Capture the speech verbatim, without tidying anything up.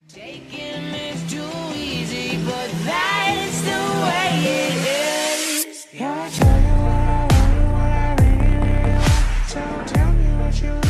Taking is too easy, but that's the way it is. Yeah, I tell you what I want, what I really, really want. So tell me what you